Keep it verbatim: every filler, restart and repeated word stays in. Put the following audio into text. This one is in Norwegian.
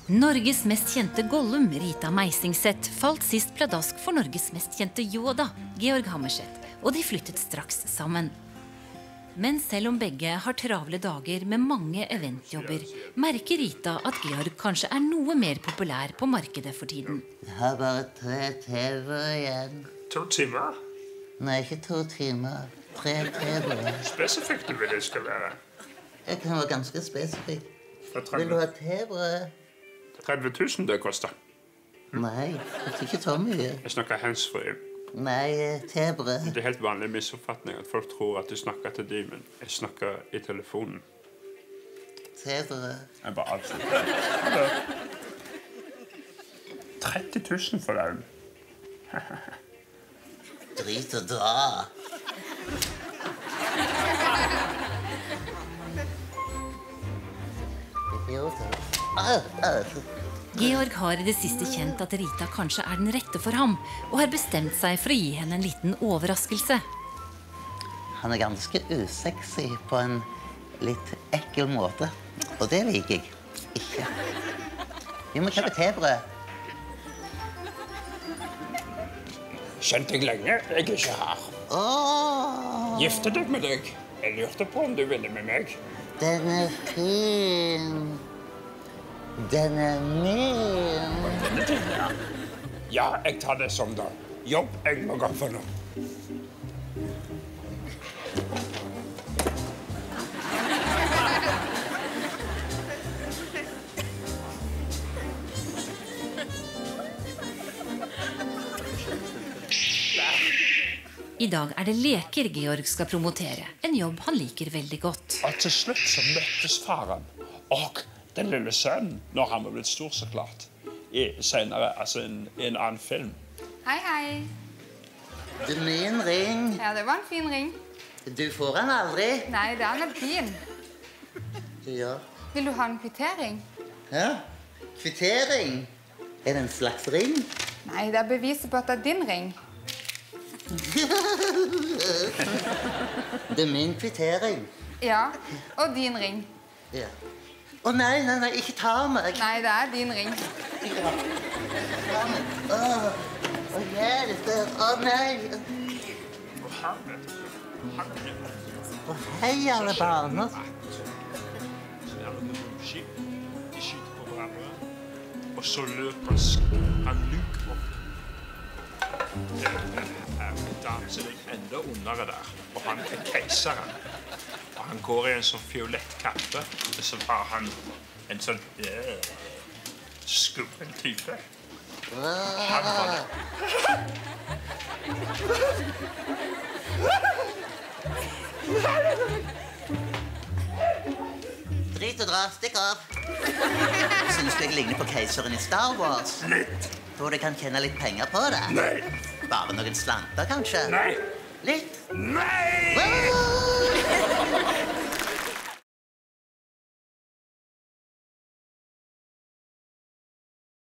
Norges mest kjente Gollum, Rita Meisingseth, falt sist pladask for Norges mest kjente Yoda, Georg Hammerseth, og de flyttet straks sammen. Men selv om begge har travle dager med mange eventjobber, merker Rita at Georg kanskje er noe mer populær på markedet for tiden. Jeg har bare tre timer igjen. To timer? Nei, ikke to timer. Tre timer. Spesifikt du vil det skal være? Jeg kan være ganske spesifikk. Vil du ha tebrød? tretti tusen det koster. Nei, det er ikke så mye. Jeg snakker handsfree. Nei, tebrød. Det er helt vanlig misoppfatning at folk tror at du snakker til dem, men jeg snakker i telefonen. Tebrød. Jeg bare avslutter. tretti tusen for deg. Drit og dra. Georg har i det siste kjent at Rita kanskje er den rette for ham, og har bestemt seg for å gi henne en liten overraskelse. Han er ganske usexy på en litt ekkel måte, og det liker jeg ikke. Vi må kjøpe tebrød. Kjent deg lenge, jeg er ikke her. Åh, Gifte deg med deg. Jeg lurte på om du ville med meg. den er fin. Den er min. Denne tiden, ja. Ja, jeg tar det som da. Jobb, jeg må gå for noe. I dag er det leker Georg skal promotere, en jobb han liker veldig godt. Og til slutt så møttes faren og den lille sønnen, når han var blitt stor så klart, i senere, altså en, en annen film. Hei, hei. Det er min ring. Ja, det var en fin ring. Du får den aldri. Nei, det er en fin. Ja. Vil du ha en kvittering? Ja, kvittering. Er det en slags ring? Nei, det er beviset på at det er din ring. Det er min kvittering. Ja, og din ring. Ja. Å nei, nei, nei, ikke ta meg. Nei, det er din ring. Ja. Åh, å hjelp. Å nei. Å hei, alle barna. De skyter på hverandre, og så løper han luk opp. Danser enda ondere der, og han er keiseren. Og han går i en sånn fiolett kappe, og så har han en sånn øh, skummel type. Han var det. Drit og dra, stikk av. Synes du jeg ligner på keiseren i Star Wars? Litt. Tror du jeg kan tjene litt penger på det? Nei. Bare noen slanter, kanskje? Nei. Litt? Nei!